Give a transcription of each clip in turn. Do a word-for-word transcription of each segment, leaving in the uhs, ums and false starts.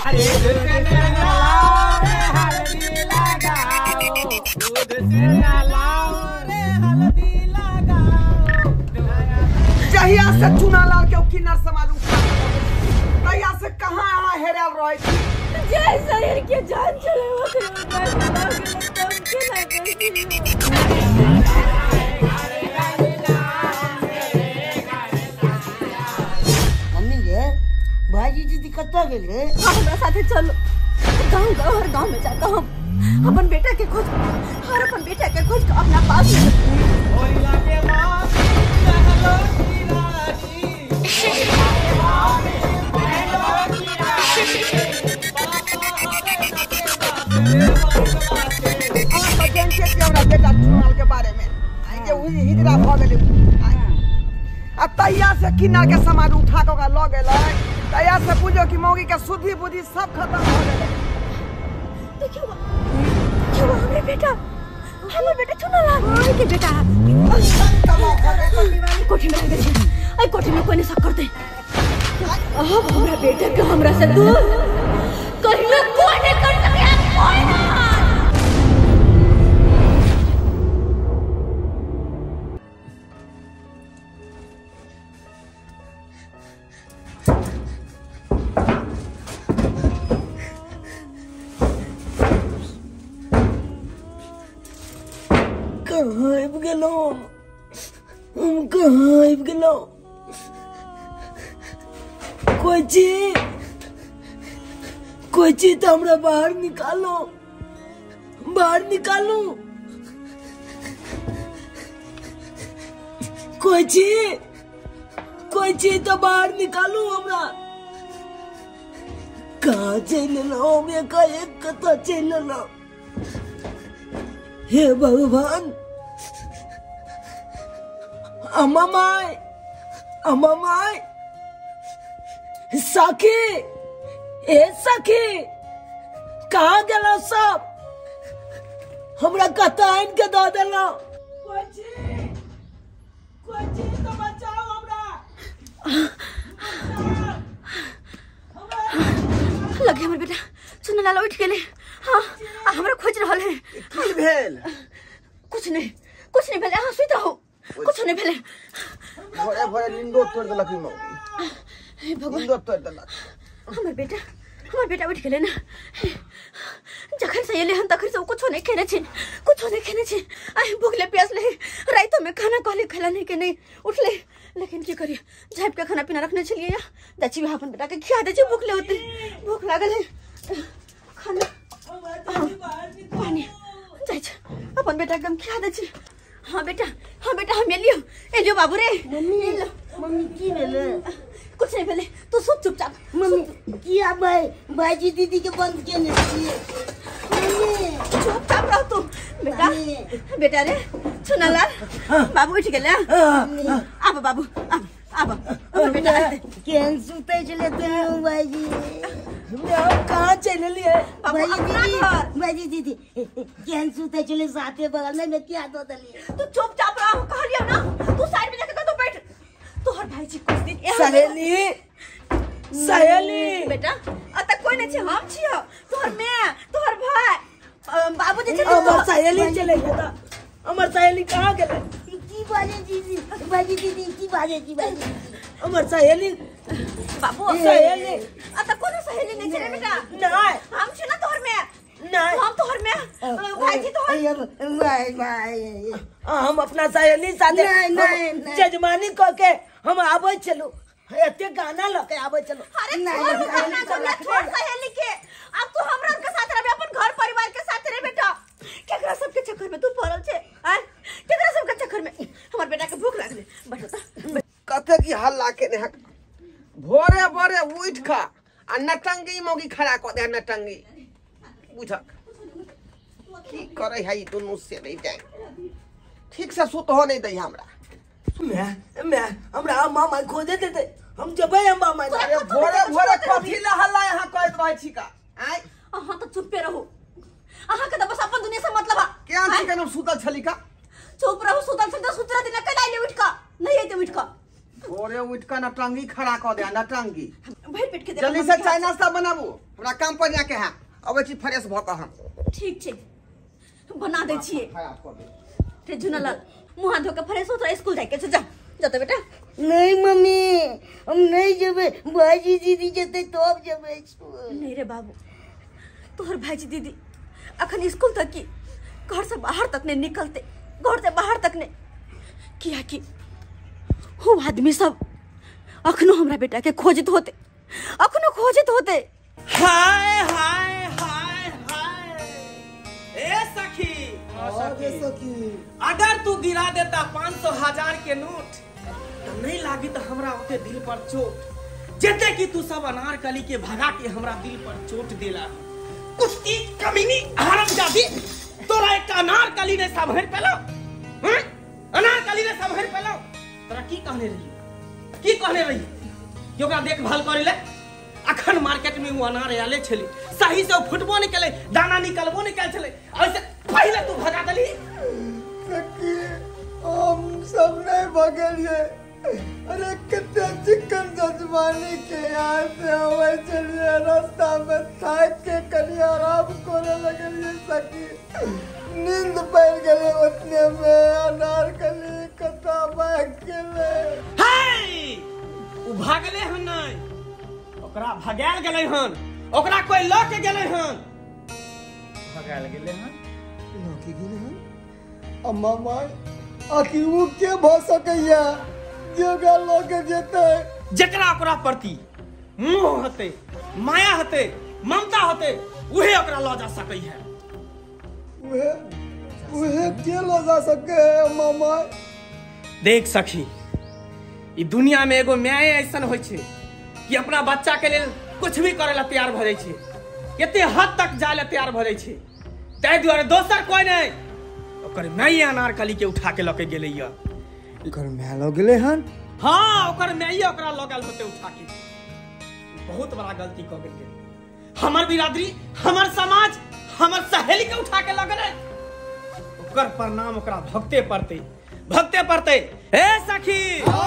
अरे दूध से नहलाओ रे हल्दी लगाओ, दूध से नहलाओ रे हल्दी लगाओ। जहिया से चुनालाल के किन्नर समाज उठा तहिया से कहाँ यहाँ हेरल रहे थी। जैसा यार के जान चले वो के मम्मी गे भाजी दीदी कत्ता गेले? हमरा साथे चलो गांव गांव हर गांव में जाता हम अपन बेटा के खोज हर अपन बेटा के खोज के अपना पास ओइला के मां रहलो की रानी, बेटा चुनाल के बारे में आगे हुई हिजरा भ गेलै आ तैया से किन्नर के सामान उठा के ल गेलै। तैया से बुझो कि मौगी के शुद्धि बुद्धि सब खत्म हो गेलै। देखियो देखियो हमरे बेटा हमर बेटा चुनालाल के बेटा कोठी में गए आई कोठी में कोई नहीं शक करते अब हमरा बेटा के हमरा से दूर कहीं ना कोई नहीं कर सके कोई ना। कहाँ आबि गेलहुँ हम कहाँ आबि गेलहुँ कोई चीज कोई चीज तो हमरा बाहर निकालो बाहर निकालो कोई चीज कोई चीज तो बाहर निकालो हमरा कहाँ चल लो मैं का एक कथा चल लो। हे भगवान अम्मा माय अम्मा माय सखी ए सखी कहाँ गेलो सब हमरा कथा आइन के दो देलो कोई चीज कोई चीज तो बचाओ हमरा लगे हमर बेटा चुनालाल उठ गेले। हाँ हमरा खोज रहल है। की भेल? कुछ नहीं कुछ नहीं भेले हाँ सुत रहो कुछ नहीं भेले। भोरे भोरे नींदो तोड़ देलक मौगी। हे भगवान नींदो तोड़ देलक हमर बेटा हमर बेटा उठ गेले ना जखन से एले हन तखन से कुछ नहीं खेने छी कुछ नहीं खेने छी आई भूखले प्यासले रात में खाना कहले खला नहीं के नहीं उठले लेकिन की करिए झाप के खाना पीना रखने छलिए या दची भी अपन बेटा के खिया दे छी भूखले होते भूख लागल है खाना पानी जाय छ अपन बेटा के हम खिया दे छी। हाँ बेटा हाँ बेटा हम एलियो एलियो बाबू रे मम्मी मम्मी की भेले? कुछ नहीं भेले तू सुत चुपचाप मम्मी किया भाई भाजी दीदी के बंद केने छिए मम्मी चुपचाप रह तू बेटा बेटा रे चुनालाल बाबू उठ गेले अब बाबू अब अब बेटा केन सुते चले तुम भाजी हम कहाँ चले लिए बाबू अपना घर भाजी दीदी केन सुते चले साथे बगल में मैं क्या दो दली तू चुपचाप रह कहलियो ना तू साइड में जाके तो बैठ तू हर भाई जी कुछ दिन सहेली सहेली बेटा अत कोई नहीं छे हम छियो तोहर मैं तोहर भाई बाबू जी छे हमर सहेली चले गेल हमर सहेली कहाँ गेलै? की बाजे दीदी भाजी दीदी की बाजे की बाजे हमर सहेली बाबू सहेली अत कोनो सहेली नहीं छे बेटा नहीं हम छे ना तोहर में नहीं हम तोहर में भाई जी तोहर भाई भाई हम अपना सहेली साथे जजमानी क के हम आबै चलू एते गाना लके आबै चलू। अरे छोड़ गाना गाना छोड़ सहेली के अब तू हमरा के साथ रह अपन घर परिवार के साथ रह बेटा केकरा सब के चक्कर में तू पड़ल छे आ केकरा सब के चक्कर में हमर बेटा के भूख लागले बैठो त कते की हल्ला के ने भोरे भोरे उठ खा आ नटंगी मौगी खड़ा क दे नटंगी बुझक की करे है दुनु से नहीं जाए ठीक से सुत हो नहीं दई हमरा मैं मैं हमरा मामा खोजे देते हम जबे हम मामा अरे भोरे भोरे कथी ला हल्ला यहां कहत रहै छी का आय अहां त चुप्पे रहू अहां के त बस अपन दुनिया से मतलब क्या छी के सुतल छली का चुप रहू सुतल सुतल सुतरा दिन कल आइले उठ का नहीं आइते उठ का भोरे उठ का नटंगी खड़ा क दे नटंगी भर पेट के दे जल्दी से चाय नाश्ता बनाबू हमरा काम पर जाके है अब छी फ्रेश भ क हम ठीक छै बना दै छियै खराब कर दे ते जुनालाल मुंह हाथ धो के फ्रेश हो तो स्कूल जाके से जा जा तो बेटा नहीं मम्मी हम नहीं जेबे भाईजी दीदी जते तब जेबे स्कूल नहीं रे बाबू तोहर भाईजी दीदी अखन स्कूल तक की घर से बाहर तक नहीं निकलते घर से बाहर तक नहीं किया कि वो आदमी सब अखनो हमरा बेटा के खोजित होते अखनो खोजित होते हाय हाय हाय हाय ए सखी आगे सखी अगर तू गिरा देता पाँच सौ हजार के नोट तो नहीं लागी तो हमरा ओते दिल पर चोट जते कि तू सब अनारकली के भगा के हमरा दिल पर चोट देला कुछ की कमीनी हरामजादी तोरा एक अनारकली ने संभर पेलो हैं अनारकली ने संभर पेलो तोरा की कहने रही की कहने रही कि ओकरा देखभाल करे ले अखन मार्केट में वो अनार आले छले सही से फुटबो नहीं केले दाना निकलबो नहीं केल छले ऐसे पहले तू भगा दली सखी हम सब नहीं भगलिए अरे कितने चिकन जजमानी के यहाँ से हवाई चलिए रास्ता में थाक के कलिए आराम करे लगलिए सखी नींद पड़ गए उतने में अनारकली कथा भाग गेले हाय उ भागले हन नहीं ओकरा भगाल गेलै हन ओकरा कोई ल के गेलै हन भगाल गेलै हन लोकी गेले हैं अम्मा माय आखिर वो के भ सकैया जेगा लोके जेते जकरा ओकरा प्रति मोह हते माया हते ममता हते उहे ओकरा ल जा सकै है उहे उहे के लो जा सके अम्मा माय देख सखी ई दुनिया में एगो माय ऐसन होय छै कि अपना बच्चा के लेल कुछ भी करे ला तैयार भ जाय छै कते हद तक जाय ला तैयार भ जाय छै ताहि दुआरे दोसर कोई नहीं ओकर माय अनारकली के उठा के लके गेलै य घर में लो गेले हन हाँ ओकर माय ओकरा लगल होते उठा के बहुत बड़ा गलती क गेल हमर बिरादरी हमर समाज हमर सहेली के उठा के लगले ओकर परिणाम ओकरा भक्ते पड़ते भक्ते पड़ते ए सखी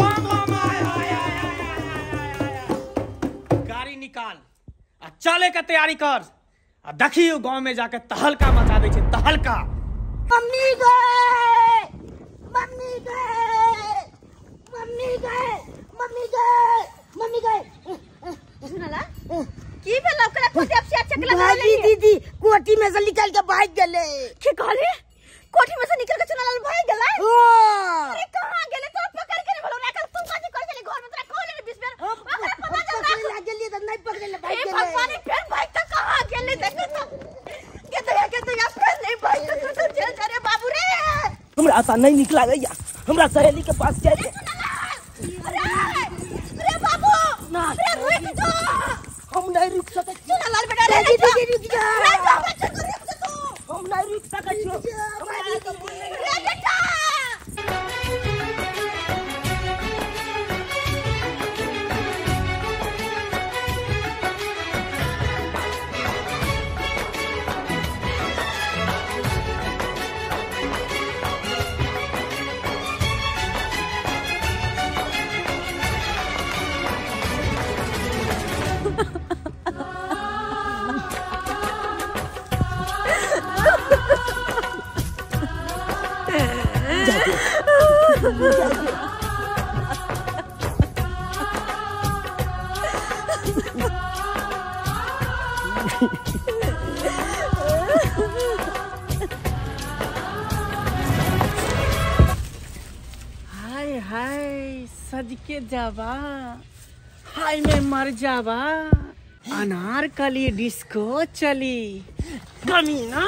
गाड़ी निकाल आ चले के तैयारी कर आ देखियो गांव में जाके तहलका मचा दे छै तहलका मम्मी गए मम्मी गए मम्मी गए मम्मी गए मम्मी गए सुनला की भेल ओकरा कोठी से चक लगा ले दीदी कोठी में से निकल के भाग गेले की कहले कोठी में से निकल के चुनालाल भाग गेला ओ अरे कहां गेले तो पकड़ के बोलो ना कर तू काजी कर गेले घर में तेरा खोले रे बीस बेर ओकरा पता चल लाग गेली त नहीं पकड़ले भाग हे गेले भगवान फिर भाग त कहां गेले देखो तो के तो के तो यार फिर नहीं भाग तो तू जेल जा रे बाबू रे हमरा आशा नहीं निकला गया हमरा सहेली के पास जाए अरे अरे बाबू ना अरे रुक जा हम नहीं रुक सकते चुनालाल बेटा रे दीदी रुक जा रे जा बच्चा को रुक जा तू हम नहीं रुक सकते हमरा तो रे बेटा हाय हाय सज के जावा हाय मैं मर जावा अनारकली डिस्को चली कमीना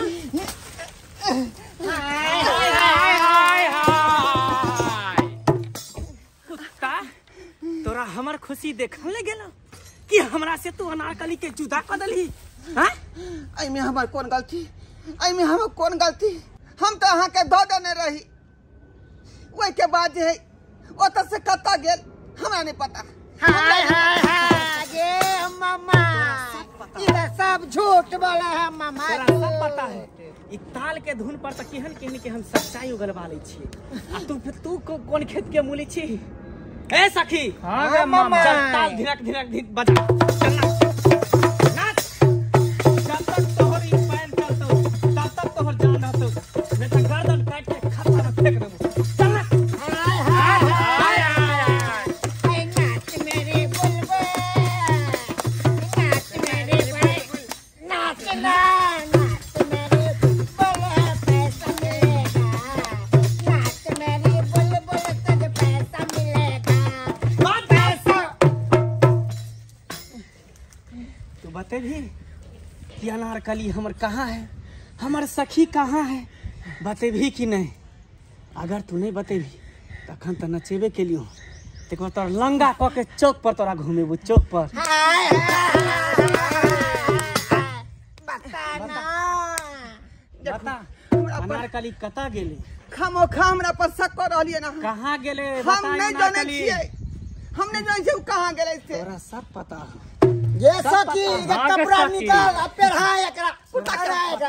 हाय हाय हाय हाय हाय कुत्ता तोरा हमर खुशी देखल ले गेलो कि हमरा से तू अनारकली के जुदा कर दली हां आई में हमार कौन गलती आई में हमर कौन गलती हम तो अहाँ के दो देने रही वही के बाद जे है ओत से कत्ता गेल हमरा नहीं पता हाय हाय हाय ये मामा ये सब झूठ बोला है मामा तोरा सब पता है ई ताल के धुन पर त केहन केहन के हम सच्चाई उगलवा लै छी आ तू तू को कोन खेत के मूली छी ए सखी हां मामा चल ताल धिनक धिनक धिन बजा चल नाच नाच बते भी कि अनारकली हमर कहाँ है, हमर सखी कहाँ है, बते भी कि नहीं। अगर तू नहीं बते भी तखन तो नचेबे के लियो, देखो तोर लंगा क के चौक पर तोरा घूमेबू, चौक पर। बता अनारकली कता गेले? खामोखा हमरा पर शक कर रहलिए ना। कहाँ गेले? हम नहीं जाने छिए, हम नहीं जाने छिए कहाँ गेले से। तोरा सब पता है। ये सखी ये कपड़ा निकाल अब पहना एकरा उतारा पहना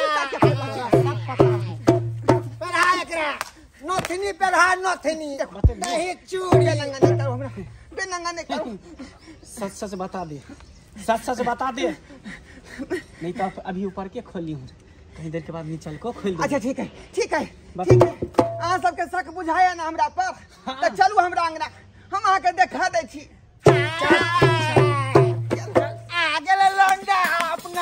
एकरा नथनी पहना नथनी नहीं चूड़ी बेनंगा नहीं करो हमरा, बेनंगा नहीं करो। सच सच बता दे, सच सच बता दे, नहीं तो अभी ऊपर के खोली हूँ, कहीं देर के बाद नीचल को खोल दे। अच्छा ठीक है, ठीक है, ठीक है। अहाँ सबके शक बुझाया ना हमरा पर, तो चलू हमरा अंगना, हम अहाँ के देखा दै छी। आगे ले लौंडा अपना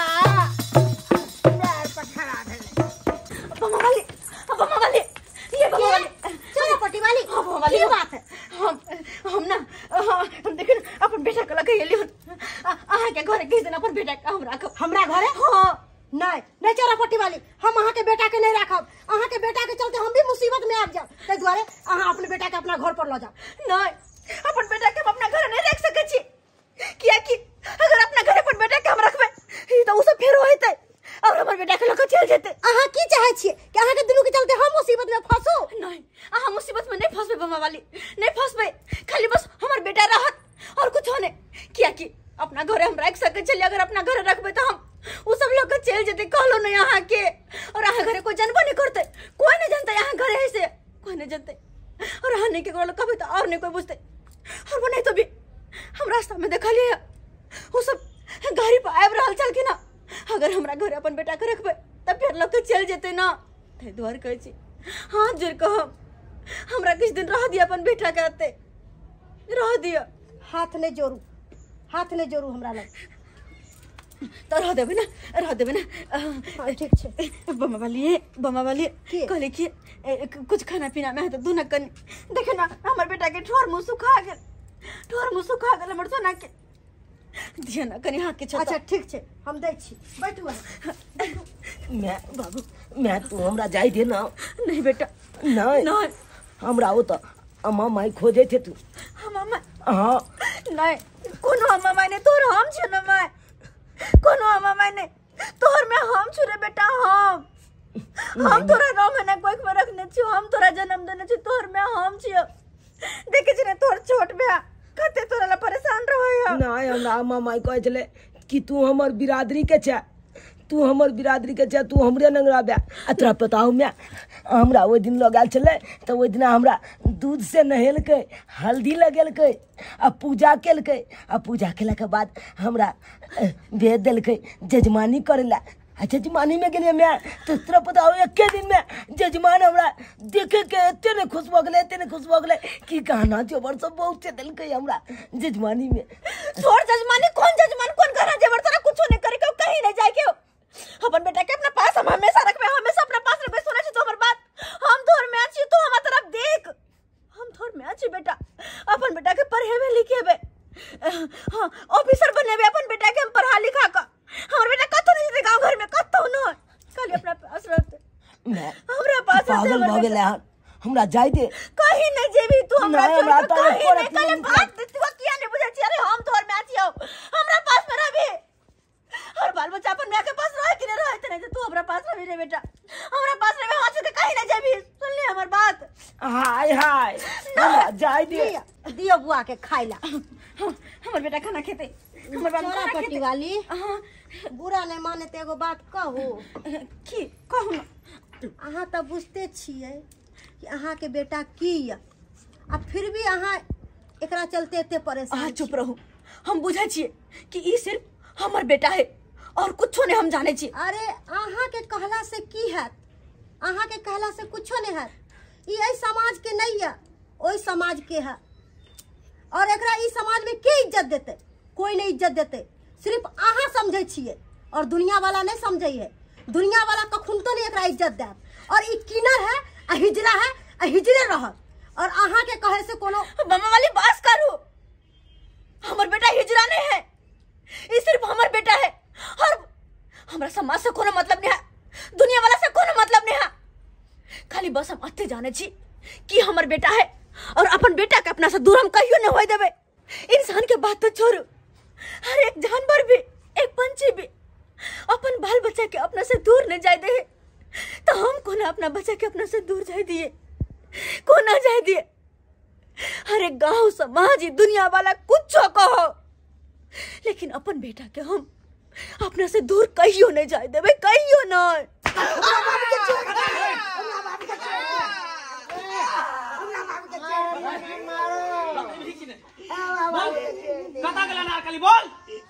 पैर पर खड़ा है। बम्मा वाली, बम्मा वाली, ये बम्मा वाली, चलो पट्टी वाली बम्मा वाली की बात है। हम हम ना हम देखिन अपन बेटा के लगे एली अहाँ के घर किस दिन अपन बेटा के हम राखब हमरा घरे हां नहीं नहीं चलो पट्टी वाली, हम अहाँ के बेटा के नहीं रखब। अहाँ के बेटा के चलते हम भी मुसीबत में आब जाब, ताहि दुआरे अहाँ अपने बेटा के अपना घर पर ल जाओ। नहीं अपन बेटा के हम अपना घर नहीं रख सके छी, किया कि अगर अपना घर अपन बेटा के हम रखबे तो उ सब फेर होइते और हमर बेटा के लेके चल जेते। अहाँ की चाहे छिए कि अहाँ के दुनू के चलते हम मुसीबत में फंसो? नहीं अहाँ मुसीबत में नहीं फंसबे बम्मा वाली, नहीं फंसबे, खाली बस हमर बेटा रहत और कुछ होने, किया कि अपना घर हम रख सके चलिए। अगर अपना घर रखबे तो हम उ सब लोग के चल जेते, कहलो नहीं अहाँ के, और अहाँ घरे कोई जानबो नहीं करते, कोई नहीं जानता यहाँ घरे है से, कोई नहीं जानते, और अहाँ नहीं के कहलो कभी तो और नहीं कोई बुझते। और वो नहीं तो भी हम रास्ता में देखा लिया वो सब गाड़ी पर आब रहल चल के ना, अगर हमरा घर अपन बेटा के रखबे तब फिर लोग के चल जेते ना, ते द्वार कहै छी हाथ जोड़ कह हमरा किछ दिन रह दिया अपन बेटा के आते रह दिया। हाथ नहीं जोड़ू, हाथ नहीं जोड़ू हमरा लग, तो रह देबे ना, रह देबे ना। हाँ, ठीक छे। बम्मा वाली, बम्मा वाली की? कहले कि ए, कुछ खाना पीना में है तो दुना कनी देखे ना हमर बेटा के ठोर मुंह सुखा गेल, ठोर मुंह सुखा गेल हमर सोना के, दिया ना कनी हाथ के छता। अच्छा ठीक छे, हम दै छी, बैठू। मैं बाबू मैं तू हमरा जाई दे ना। नहीं बेटा नहीं नहीं हमरा हो तो अम्मा माई खोजे थे तू। हम अम्मा हाँ नहीं कोनो अम्मा माई ने तोर हम छ न माई, कोनो अम्मा माई ने तोर में हम छु रे बेटा, हम हम तोरा नौ महीना कोख में रखने छी, हम तोरा जन्म देने छी, तोर में हम छियो, देखे छी ने तोर छोट बा कते तोरा ला परेशान रहय। नहीं हमरा अम्मा माई कहे छले कि तू हमर बिरादरी के छे, तू हमर बिरादरी के छे, तू हमरे नंगरा बे। आ तोरा पता हो मैं हमरा ओइ दिन लगाल छले तो ओइ दिन हमरा दूध से नहेलकै, हल्दी लगेलकै, आ पूजा केलकै, आ पूजा केला के बाद हमरा भेज देलकै जजमानी करेला। आ जजमानी में गेलिए मैं तो तोरा पता हो एके दिन में जजमान हमरा देखे के एते ने खुश भ गेले, एते ने खुश भ गेले कि कहना जोबर सब बहुत से देलकै हमरा जजमानी में। छोड़ जजमानी, कौन जजमान कौन घरा जेवर तोरा कुछ नहीं करे के, कहीं नहीं जाए के, अपन बेटा के अपना पास हम हमेशा रखबे, हमेशा अपना पास रखबे। सुने छी तो हमर बात, हम तोर में अछि, तू हमरा तरफ देख, हम तोर में अछि बेटा, अपन बेटा के पढ़ेबे लिखेबे, हां ऑफिसर बनेबे अपन बेटा के हम पढ़ा लिखा का, हमर बेटा कतो नहीं जेते गांव घर में, कतो न खाली अपना पास रहते, मैं हमरा पास पागल भ गेले हन, हमरा जाय दे। कहीं नहीं जेबी तू, हमरा नहीं, हमरा छोड़ तो के कहीं ऊपर नहीं, अपने कल निकल। बात तू किया नहीं बुझे छी, अरे हम तोर में अछि, हमरा पास में रहबे, और बाल बच्चा अपन मां के पास रहे कि नहीं रहे, इतने जे तू हमरा पास रहे रे बेटा, हमरा पास रहे, हाथ के कहीं नहीं जेबी, सुन ले हमर बात। हाय हाय हमरा जाय दे। दियो बुआ के खाइला। हमर बेटा खाना खेते, हमर बाबू चोरा खाना पट्टी खेते। वाली, हां बुरा नहीं माने तो एगो बात कहू, की कहू ना, अहाँ तो बुझते छिए कि अहाँ के बेटा की या, आ फिर भी अहाँ एकरा चलते एते परेशान। आ चुप रहू, हम बुझे छिए कि ई सिर्फ हमर बेटा है और कुछो नहीं हम जाने छी। अरे अहाँ के कहला से की है, अहाँ के कहला से कुछो नहीं है, ई एहि समाज के नहीं है, ओई समाज के है, और एकरा ई समाज में के इज्जत देते, कोई नहीं इज्जत देते, सिर्फ अहाँ समझे छिए और दुनिया वाला नहीं समझे है, दुनिया वाला कखुन तो नहीं एकरा इज्जत दे, और ई किनर है, आ हिजरा है, आ हिजरे रहत, और अहाँ के कहे से कोनो बम्मा वाली बात करू, हमर बेटा हिजरा नहीं है, ये सिर्फ हमार बेटा है और हमारा समाज से कोनो मतलब नहीं है, दुनिया वाला से कोनो मतलब नहीं है। खाली बस हम अत्ते जाने छी कि हमार बेटा है और अपन बेटा के अपना से दूर हम कहियो न होय देबे। इंसान के बात तो छोड़ो, हर एक जानवर भी, एक पंछी भी अपन बाल बच्चा के अपना से दूर न जाए दे, तो हम को ना अपना बच्चा के अपना से दूर जाए दिए, को ना जाए दिए। हर एक गांव समाज दुनिया वाला कुछ कहो, लेकिन अपन बेटा के हम अपना से दूर कहियो नहीं जाए देबे, कहियो नहीं। कता गला नारकली बोल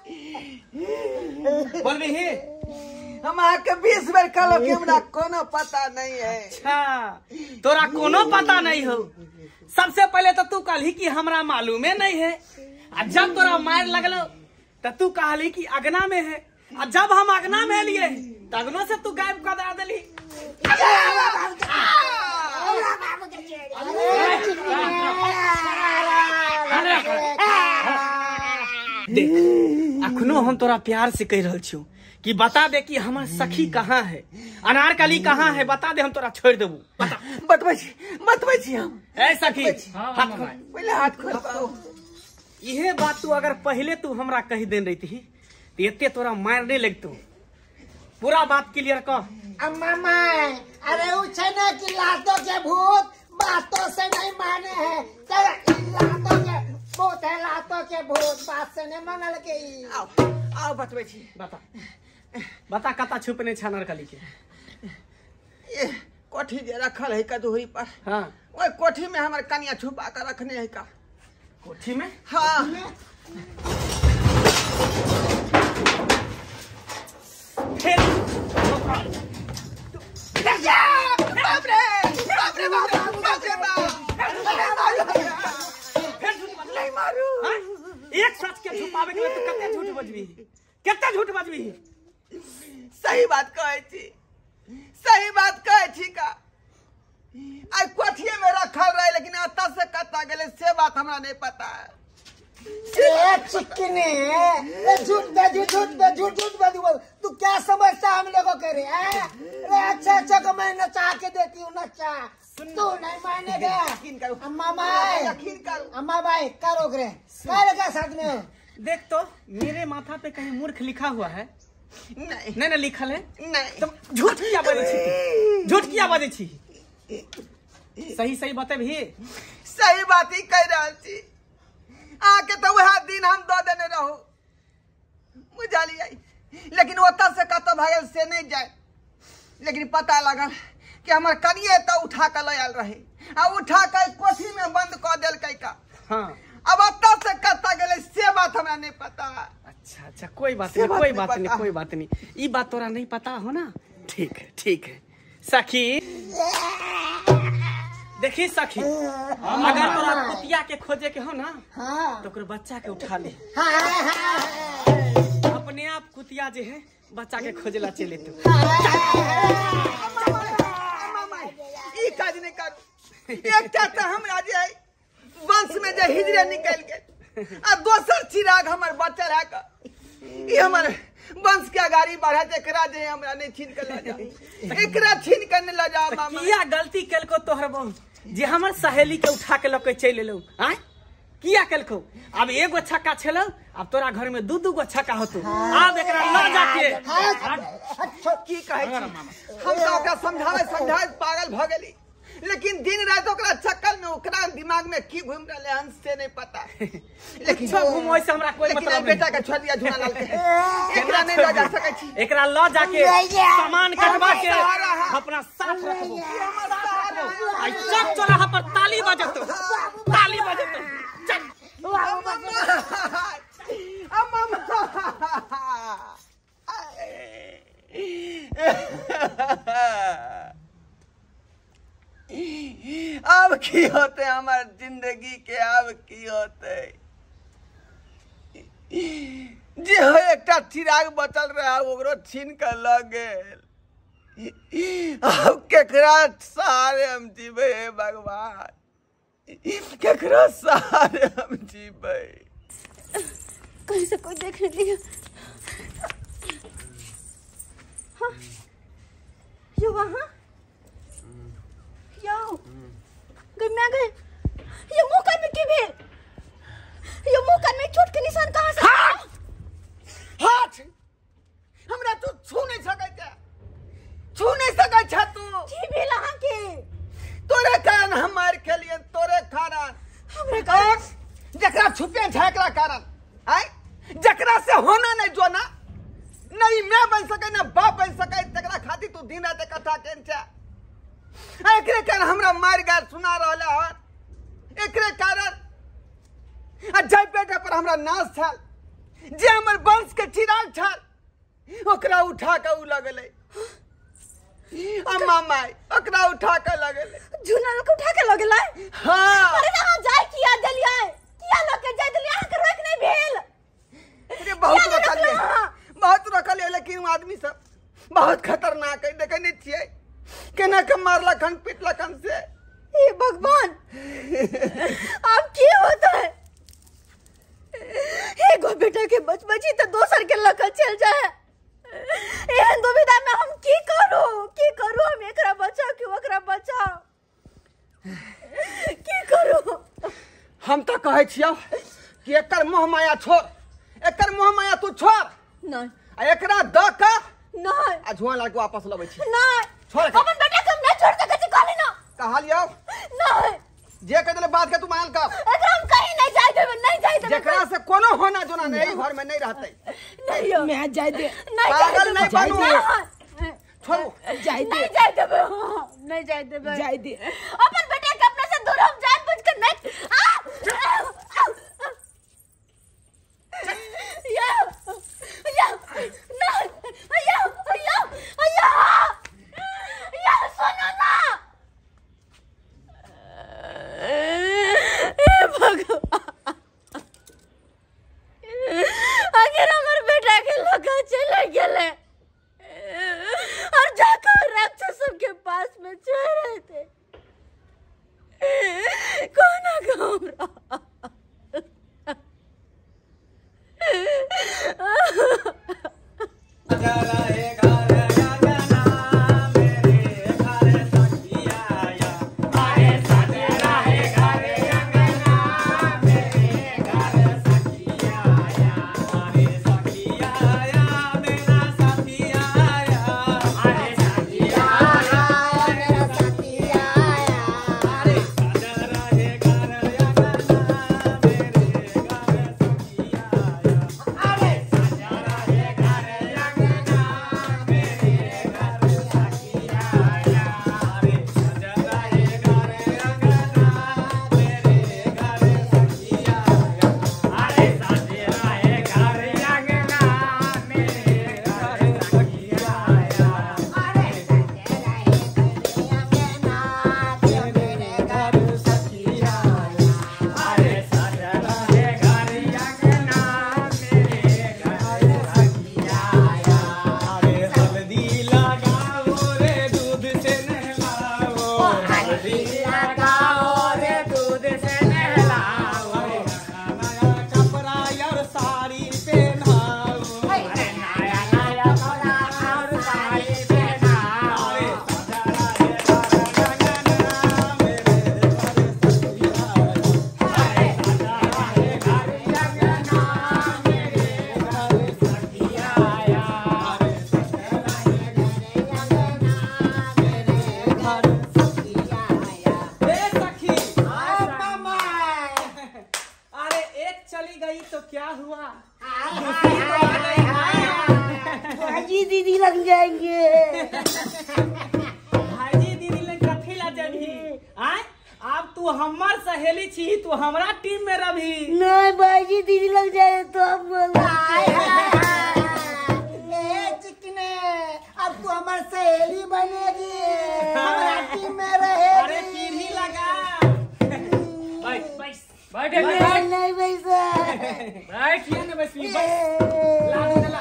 बोल भी है। हम आके बीस बार कलो कि हमरा कोनो पता नहीं है। अच्छा तोरा कोनो पता नहीं हो। सबसे पहले तो तू कहली कि हमरा मालूमे नहीं है, और जब तोरा मार लगलो तो तू कहली कि अगना में है, और जब हम अगना में लिए तो अगनो से तू गायब कर दे देली। देख अखनो हम तोरा प्यार से कह रहल छियो कि बता दे कि हमार सखी कहाँ है, अनारकली कहाँ है, बता दे हम तोरा छोड़ देबू। बता बतबै छी बतबै छी हम। ए सखी हाथ खोल, पहले हाथ खोल पाओ। यह बात तू अगर पहले तू हमरा कही देन रही थी तो इतने तोरा मारने लगतो। पूरा बात क्लियर कर। अम्मा माय, अरे वो ना कि लातों के भूत बातों से नहीं माने हैं, तेरा लातों के भूत है, लातों के भूत बात से नहीं मानल के। आओ आओ बतबै छी। बता बता कता छुपने छ अनारकली के। ये कोठी जे रखल है कदोरी पर, हाँ ओए कोठी में हमर कनिया छुपा कर रखने है का। कोठी में? हाँ फिर बाप रे बाप रे बाप बाप रे बाप नहीं मारू। हाँ? एक सच के छुपावे के तू कते झूठ बजबी, कते झूठ बजबी। सही बात कहे छी, सही बात कहे छी का। आई कोठिए में रखल रहे लेकिन अत्ता से कता गेले से बात हमरा नहीं पता है। ए चिकने, ए झूठ दे झूठ झूठ दे झूठ झूठ बदी बोल। तू क्या समझता हम लोगों के रे? अरे अच्छा अच्छा को मैं नचा के देती हूँ, नचा तू नहीं मानेगा। यकीन करो अम्मा माई, यकीन करो अम्मा भाई करो रे, करे का साथ में हो। देख तो मेरे माथा पे कहीं मूर्ख लिखा हुआ है? नहीं नहीं ना लिखल है नहीं। तो झूठ किया बजे छी, झूठ किया बजे छी। सही सही बातें भी सही बात ही कह रहा छी। आके तो वह दिन हम दो देने रहो बुझाली आई, लेकिन ओता से कत भागल से नहीं जाए। लेकिन पता लगल कि हमार कनिए तो उठा कर ले आल रहे, आ उठा कर कोठी में बंद कर देल का। हाँ अब ओता से कत गेले से बात हमरा नहीं पता। अच्छा अच्छा कोई बात से नहीं, बात कोई नहीं बात नहीं, पता। कोई बात नहीं। ये बात तोरा नहीं पता हो ना? ठीक है ठीक है सखी। देखी सखी, अगर तोरा कुतिया के खोजे के हो ना हाँ तो ओकर बच्चा के उठा ले। हाँ हाँ अपने आप कुतिया जे है बच्चा के खोजला चले तू। ई काज नहीं करू। एकटा तो हमरा जे है वंश में जे हिजरे निकल गेल, आ दोसर चिराग हमर बचल है का। ई हमर वंश के गाड़ी बढ़ा एकरा जे हमरा नहीं छीन के ले जा, एकरा छीन के नहीं ले जा। मामा किया गलती केलको तोहर बहू जे हमर सहेली के उठा के लके चल एलो? आय किया केलको? अब एगो छक्का छलो, अब तोरा घर में दू दू गो छक्का होतो। अब एकरा ल जाके की कहे छी, हम तो ओकरा समझावे समझावे पागल भ गेली, लेकिन दिन रात ओकरा चक्कर में ओकरा दिमाग में की घूम रहले हन से नहीं पता। लेकिन छो घुमोय से हमरा कोई लेकिन मतलब बेटा के छोड़ दिया झूला लाल के, एकरा नहीं ले जा सकै छी। एकरा ल जाके सामान कटवा के अपना साथ रखबो। आई चक चौराहा पर ताली बजतो, ताली बजतो। चक अब की होते हमार जिंदगी के, अब की होते जे हो एकटा चिराग बचल रहा ओकरो छीन के ल गेल। अब केकरा सहारे हम जीवे हे भगवान, केकरा सहारे हम जीवे। कहीं से कोई देख नहीं लिया। हाँ यो वहाँ यो गई मैं गए ये मुंह कान में की भेल ये मुंह कान में चोट के निशान कहाँ से? हाथ हाथ हमरा तू छू नहीं सकै छै छू नहीं सकै छै तू की भेल अहाँ के? तोरे कारण हम मार खेलिए तोरे कारण हमरे कारण जकरा छुपे छै एकरा कारण आय जकरा से होना नहीं जो ना नहीं मैं बन सके ना बाप बन सके तकरा खातिर तू दिन रात इकट्ठा केन छै एकरे कारण हमरा मार गार सुना रहले हन एकरे कारण आ जय बेटा पर हमरा नाश छल जे हमर वंश के चिराग छल ओकरा उठा के उ लगले अम्मा माई ओकरा उठा के लगले जूना लोग उठा के लगे लाई। हां अरे ना जाय किया दलिया किया लोग के जाय दलिया के रोक नहीं भेल। अरे बहुत रखल है बहुत रखल है लेकिन आदमी सब बहुत खतरनाक है देखे नहीं छिए केना के मारला खन पिटला खन से हे भगवान अब की होता है हे गो बेटा के बच बची तो दोसर के लकल चल जाए एहन दुविधा में हम की करू की करू हम एकरा बचाओ कि ओकरा बचाओ की करू? हम तो कहे छियो कि एकर मोह माया छोड़ एकर मोह माया तू छोड़ नहीं आ एकरा द के नहीं आ झुआ लाके वापस लबै छी नहीं छोड़ के। अपन बेटा के हम नहीं छोड़ सके छी कहली ना कहलियो नहीं जे कह देले बात के तू मान कर एकरा हम कहीं नहीं जाय देबे नहीं जाय देबे जकरा से कोनो होना जोना नहीं घर में नहीं रहते नहीं हो। मैं जाय दे नहीं पागल नहीं बनू नहीं छोड़ू जाय दे नहीं जाय देबे हाँ, नहीं जाय देबे जाय दे अपन बेटा के अपने से दूर हम जान बुझ कर नहीं आ! या या ना या या या या सुनो ना हे भगवान अगर हमारे बेटा के लोग चले गए और जाकर राक्षसों के पास में चल रहे थे कौन घूम दीदी लग जाएंगे भाईजी दीदी लग कथी ला जबही आय अब तू हमर सहेली छी तू हमरा टीम में रही नहीं भाईजी दीदी लग जाए तो हम चिकने अब तू हमारे सहेली बनेगी हमारा टीम में रहेगी। अरे पीढ़ी लगा बैठ बैठ बैठ नहीं नहीं वैसा बैठ ये ना बस लाडू चला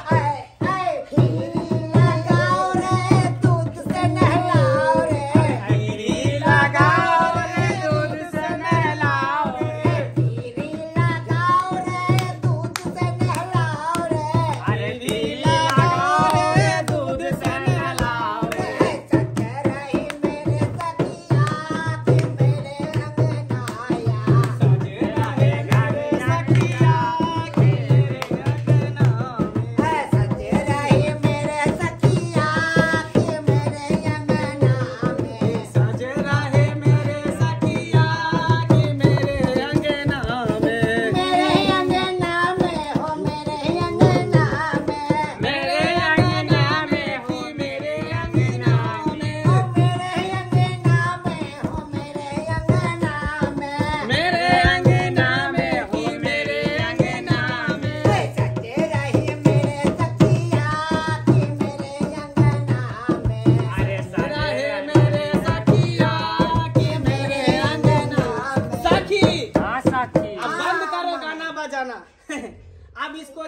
लगाओ रे दूध से नहलाओ रे खीरी लगाओ रे दूध से नहलाओ रे खीरी लगाओ रे दूध से नहलाओ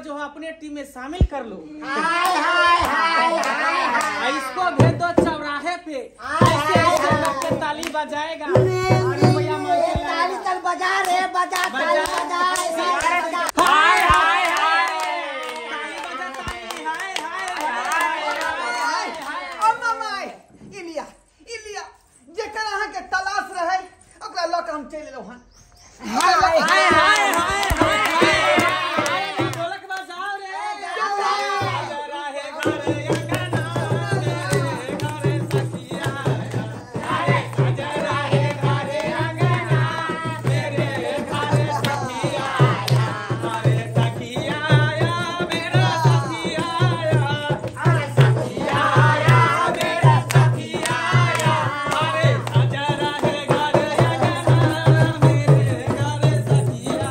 जो है अपने टीम में शामिल कर लो। हाय हाय हाय हाय हाय। इसको भेज दो चौराहे पे, ऐसे ऐसे लोग के ताली बजाएगा। अरे भैया ये ताली तल बजा रे, बजा ताली बजा, ऐसे बजा। हाय हाय हाय ताली बजा ताली, हाय हाय हाय हाय। ओ मामा इलिया इलिया जेकर अहाँ के तलाश रहे ओकरा लऽ के हम चलि एलहुँ हन। हाय हाय हाय हाय हाय ढोलक बजाओ रे। जरा है घर अंगना मेरे घर सखिया, अरे जरा है घर अंगना मेरे घर सखिया, अरे सखिया आया मेरा सखिया आया, अरे सखिया आया मेरा सखिया आया, अरे जरा है घर अंगना मेरे घर सखिया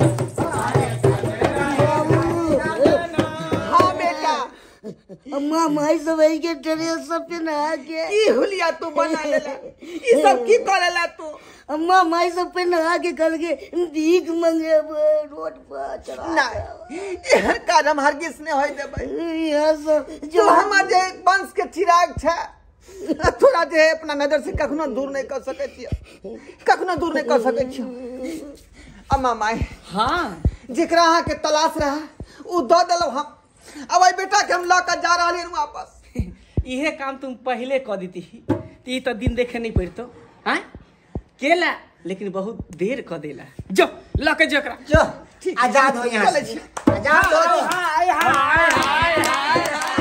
आया। हाँ बेटा अम्मा माई सब के ड्रेस सब पे नहा के ई हुलिया तू बना लेला, ई सब की करेला तू? अम्मा माई सब पे नहा के कल के भीख मांगे रोड पर चढ़ा ना एहन काम हरगिज ने होय देबै। यहाँ सब जो जो हमर जे वंश के चिराग छै थोड़ा जे अपना नजर से कखनो दूर नहीं कर सकै छियै, कखनो दूर नहीं कर सकै छियै। अम्मा माई हाँ जेकरा अहाँ के तलाश रहा उ दऽ देलहुँ हम। अब आई बेटा के हम लऽ के जा रहल हन वापस। इहे काम तुम पहले कह देती तो तो दिन देखे नहीं पड़तो। हाँ केला लेकिन बहुत देर कर देला। जो लके जो करा जो ठीक आजाद हो यहाँ चलै से। छी। आजाद हो जी। हाय हाय हाय हाय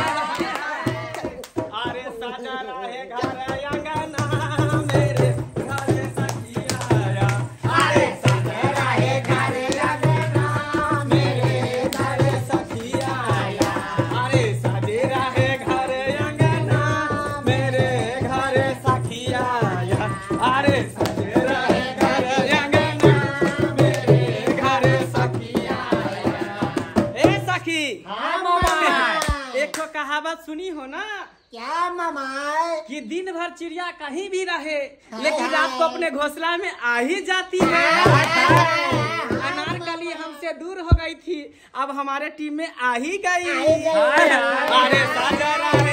अरे साजा रहे घर अंगना मेरे घर सखिया आया, अरे साजा रहे घर अंगना मेरे घर सखिया आया, अरे साजे रहे घर अंगना मेरे घर सखिया आया, अरे साजे रहे घर अंगना मेरे घर सखिया आया। ए सखी हाँ मामा। एक तो कहावत सुनी हो ना क्या मामा? कि दिन भर चिड़िया कहीं भी रहे लेकिन रात को अपने घोंसला में आ ही जाती है। अनारकली हमसे दूर हो गई थी, अब हमारे टीम में आ ही गई। अरे साजरा